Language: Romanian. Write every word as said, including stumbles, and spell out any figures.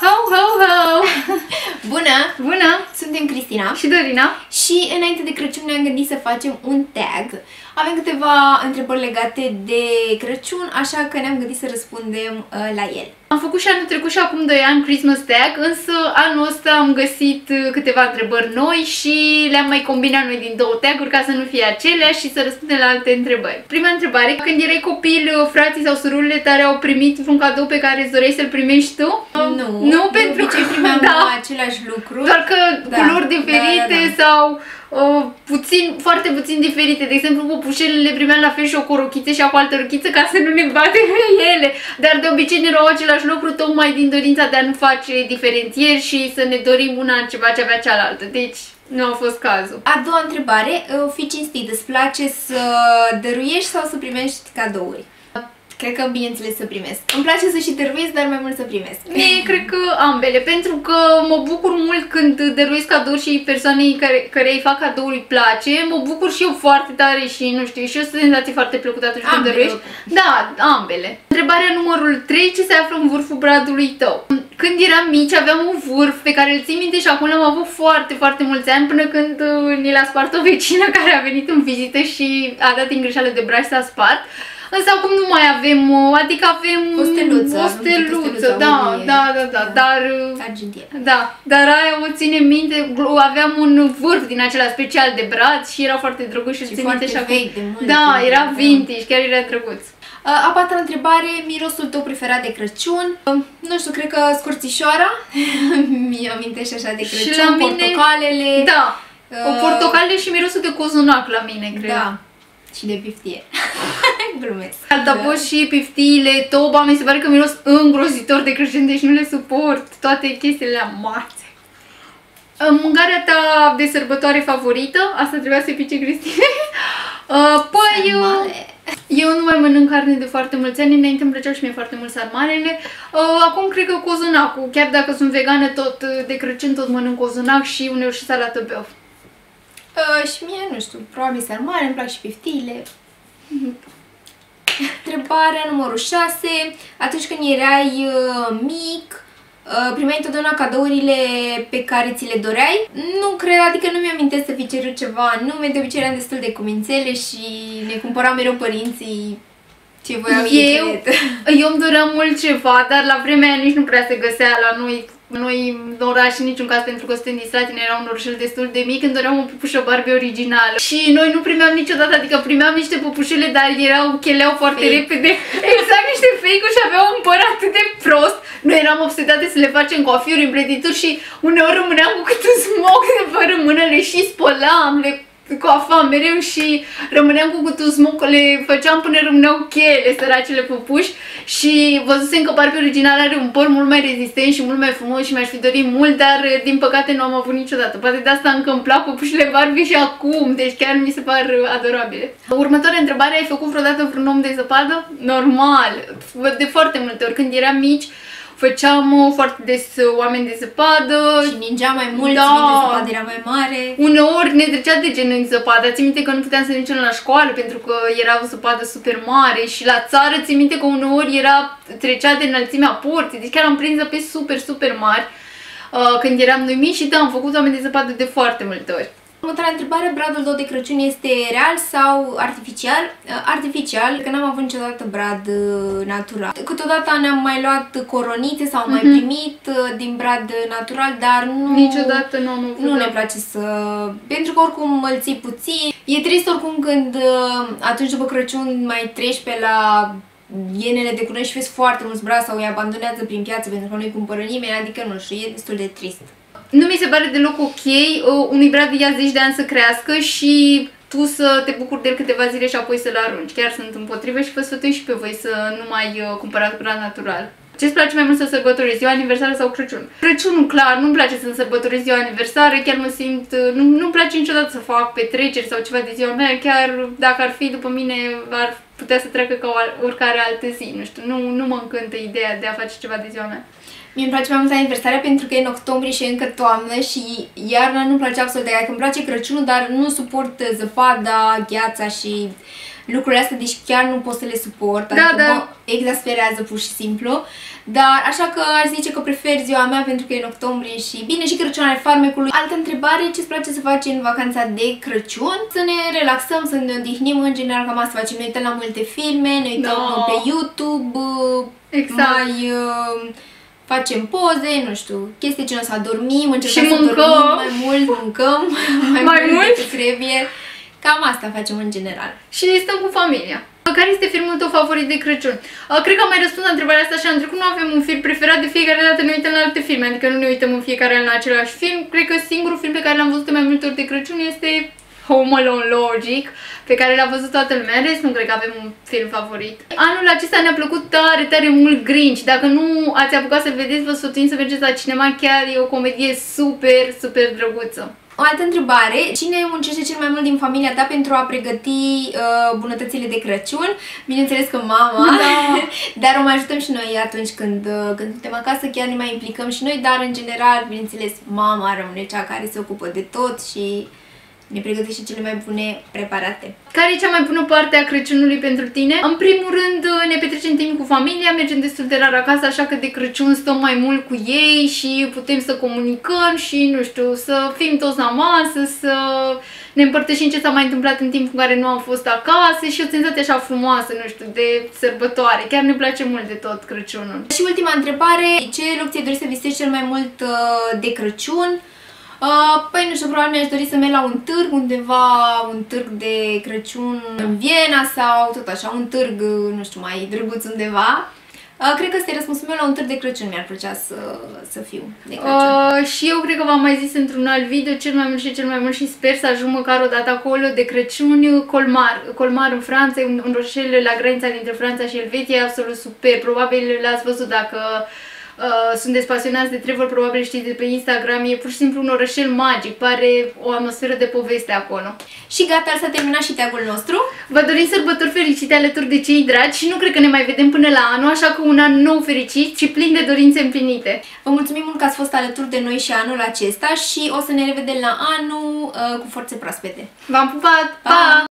Ho, ho, ho! Bună! Bună! Suntem Cristina și Dorina și înainte de Crăciun ne-am gândit să facem un tag. Avem câteva întrebări legate de Crăciun, așa că ne-am gândit să răspundem uh, la el. Am făcut și anul trecut și acum doi ani Christmas tag, însă anul ăsta am găsit câteva întrebări noi și le-am mai combinat noi din două taguri ca să nu fie aceleași și să răspundem la alte întrebări. Prima întrebare: când erai copil, frații sau surorile tale au primit vreun cadou pe care îți doreai să-l primești tu? Nu, nu de pentru că primeam da, același lucru. doar că da, culori diferite da, da, da. sau uh, puțin, foarte puțin diferite. De exemplu, popușelele le primeam la fel și o corochiță și cu altă rochiță ca să nu ne bate pe ele. Dar de obicei ne erau același lucru, tocmai din dorința de a nu face diferențieri și să ne dorim una în ceva ce avea cealaltă. Deci nu a fost cazul. A doua întrebare: fii cinstit, îți place să dăruiești sau să primești cadouri? Cred că, bineînțeles, să primesc. Îmi place să și dăruiesc, dar mai mult să primesc. Mie, cred că ambele, pentru că mă bucur mult când dăruiesc cadouri și persoanei care, care îi fac cadouri îi place. Mă bucur și eu foarte tare și, nu știu, și o senzație foarte plăcută atunci când dăruiești. Da, ambele. Întrebarea numărul trei: ce se află în vârful bradului tău? Când eram mici aveam un vârf pe care îl țin minte și acum l-am avut foarte, foarte mulți ani, până când ni l-a spart o vecină care a venit în vizită și a dat în greșeală de braț, s-a spart. Însă acum nu mai avem, adică avem o steluță, o steluță, da, da, da, da, dar argintie. Da, dar aia o ținem minte, aveam un vârf din acela special de braț și era foarte drăguț și îl țin minte și acum. De mult, da, de era mult, vintage, chiar era drăguț. A patra întrebare: mirosul tău preferat de Crăciun? Nu știu, cred că scurțișoara. Mi-e amintește așa de Crăciun, și la mine, portocalele. Da, uh, portocalele și mirosul de cozonac la mine, cred. Da. Și de piftie. Glumesc. Altapos și piftiile, toba, mi se pare că miros îngrozitor de Crăciun, deci nu le suport. Toate chestiile amarțe. Mâncarea ta de sărbătoare favorită? Asta trebuia să-i pice Cristine. Păi, eu, eu nu mai mănânc carne de foarte mulți ani, înainte îmi plăceau și mie foarte mult sarmalele. Acum cred că cozonacul, chiar dacă sunt vegană, tot de Crăciun tot mănânc cozonac și uneori și salată beof. Uh, și mie, nu știu, probabil sarmale, îmi plac și piftiile. Întrebarea numărul șase: atunci când erai uh, mic, uh, primeai întotdeauna cadourile pe care ți le doreai? Nu cred, adică nu mi-amintesc să fi cerut ceva anume, de obicei eram destul de cumințele și ne cumpărau mereu părinții ce voiau ei. Eu, eu îmi doream mult ceva, dar la vremea aia nici nu prea se găsea la noi. Noi în oraș în niciun caz, pentru că suntem din Slatina, era un orășel destul de mic, îmi doream o pupușă Barbie originală. Și noi nu primeam niciodată, adică primeam niște pupușele, dar erau, cheleau foarte fake. repede. Exact, niște fake-uri și aveau un păr atât de prost. Noi eram obsedate să le facem coafiuri, împletituri și uneori rămâneam cu cât un smoc de păr în mână, le și spolam, le coafam mereu și rămâneam cu câtul smoc, le făceam până rămâneau chele, săracele pupuși. Și văzusem că Barbie original are un păr mult mai rezistent și mult mai frumos și mi-aș fi dorit mult, dar din păcate nu am avut niciodată. Poate de asta încă îmi plac pupușile Barbie și acum, deci chiar mi se par adorabile. Următoarea întrebare: ai făcut vreodată vreun om de zăpadă? Normal, de foarte multe ori. Când eram mici făceam foarte des oameni de zăpadă. Și ningea mai mult, da. de zăpadă era mai mare. Uneori ne trecea de gen în zăpadă. Țin minte că nu puteam să mergem la școală pentru că era o zăpadă super mare. Și la țară țin minte că uneori era, trecea de înălțimea porții. Deci chiar am prins zăpe super, super mari uh, când eram noi mici și da, am făcut oameni de zăpadă de foarte multe ori. Următoarea întrebare: bradul tău de Crăciun este real sau artificial? Artificial, că n-am avut niciodată brad natural. Câteodată ne-am mai luat coronițe sau mai mm-hmm. primit din brad natural, dar nu... Niciodată nu am avut. Nu ne place să... Pentru că oricum îl ții puțin. E trist oricum când atunci după Crăciun mai treci pe la ienele de cunăști și vezi foarte mulți brazi sau îi abandonează prin piață pentru că nu-i cumpără nimeni, adică nu știu, e destul de trist. Nu mi se pare deloc ok uh, unui brad de ia zeci de ani să crească și tu să te bucuri de el câteva zile și apoi să-l arunci. Chiar sunt împotrivă și vă sfătuiesc și pe voi să nu mai uh, cumpărați brad natural. Ce-ți place mai mult să sărbătorezi, ziua aniversară sau Crăciun? Crăciunul, clar, nu-mi place să sărbătoresc ziua aniversară, chiar mă simt... Nu, nu-mi place niciodată să fac petreceri sau ceva de ziua mea, chiar dacă ar fi după mine, ar putea să treacă ca oricare altă zi, nu știu, nu, nu mă încântă ideea de a face ceva de ziua mea. Mie îmi place mai mult aniversarea pentru că e în octombrie și e încă toamnă și iarna nu-mi place absolut de aia. Îmi place Crăciunul, dar nu suport zăpada, gheața și lucrurile astea, deci chiar nu pot să le suport. Da, adică da. mă... exasperează pur și simplu, dar așa că aș zice că prefer ziua mea pentru că e în octombrie și bine și Crăciun al farmecului. Altă întrebare, ce-ți place să faci în vacanța de Crăciun? Să ne relaxăm, să ne odihnim, în general cam asta facem, ne uităm la multe filme, ne uităm no. pe YouTube, exact. mai uh, facem poze, nu știu, chestii ce să dormim, încercăm să dormim mai mult, mâncăm mai, mai mult, mult decât trebuie. Cam asta facem în general. Și stăm cu familia. Care este filmul tău favorit de Crăciun? Cred că am mai răspuns la întrebarea asta și am trecut, nu avem un film preferat, de fiecare dată ne uităm la alte filme, adică nu ne uităm în fiecare an la același film. Cred că singurul film pe care l-am văzut mai multe ori de Crăciun este Home Alone, logic, pe care l-a văzut toată lumea, în rest nu cred că avem un film favorit. Anul acesta ne-a plăcut tare, tare mult Grinch. Dacă nu ați apucat să vedeți, vă sfătuim să mergeți la cinema, chiar e o comedie super, super drăguță. O altă întrebare, cine muncește cel mai mult din familia ta pentru a pregăti uh, bunătățile de Crăciun? Bineînțeles că mama, da. Dar o mai ajutăm și noi atunci când, uh, când suntem acasă, chiar ne mai implicăm și noi, dar în general, bineînțeles, mama rămâne cea care se ocupă de tot și ne pregătește cele mai bune preparate. Care e cea mai bună parte a Crăciunului pentru tine? În primul rând, ne petrecem timp cu familia, mergem destul de rar acasă, așa că de Crăciun stăm mai mult cu ei și putem să comunicăm și, nu știu, să fim toți la masă, să ne împărtășim ce s-a mai întâmplat în timpul în care nu am fost acasă și o senzație așa frumoasă, nu știu, de sărbătoare. Chiar ne place mult de tot Crăciunul. Și ultima întrebare, ce loc ți-ai dorit să visitezi cel mai mult de Crăciun? Uh, păi nu știu, probabil mi-aș dori să merg la un târg, undeva, un târg de Crăciun în Viena sau tot așa, un târg, nu știu, mai drăguț undeva. Uh, cred că ăsta e răspunsul meu, la un târg de Crăciun mi-ar plăcea să, să fiu de Crăciun. Uh, și eu cred că v-am mai zis într-un alt video, cel mai mult și cel mai mult și sper să ajung măcar o dată acolo de Crăciun, Colmar. Colmar în Franța, un, un orășel la granița dintre Franța și Elveția, e absolut super. Probabil l-ați văzut dacă Uh, sunteți pasionați de travel, probabil știți de pe Instagram, e pur și simplu un orășel magic, pare o atmosferă de poveste acolo. Și gata, s-a terminat și tagul nostru. Vă dorim sărbători fericite alături de cei dragi și nu cred că ne mai vedem până la anul, așa că un an nou fericit și plin de dorințe împlinite. Vă mulțumim mult că ați fost alături de noi și anul acesta și o să ne revedem la anul uh, cu forțe proaspete. V-am pupat! Pa! Pa!